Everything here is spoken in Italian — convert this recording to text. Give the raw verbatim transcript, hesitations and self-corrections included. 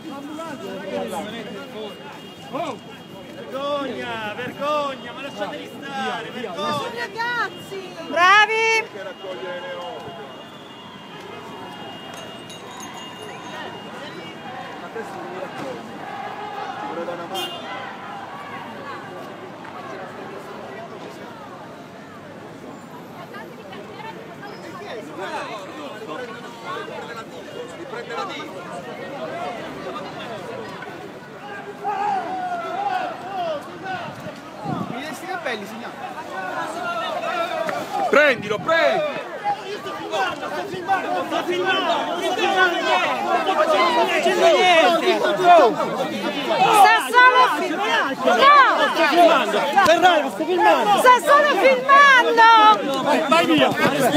Vergogna, vergogna, ma lasciateli stare, vergogna! Ragazzi! Bravi! Che raccoglie le leoni. Ma questo non mi raccoglie. Ci vorrei dare una mano. Riprende la D. Mi resti i capelli, signore. Prendilo, prendi! Sto filmando, sto filmando, sto filmando! Non sto facendo niente! Sta solo filmando! No! Sto filmando! Ferrari, sto filmando! Sta solo filmando! Vai via!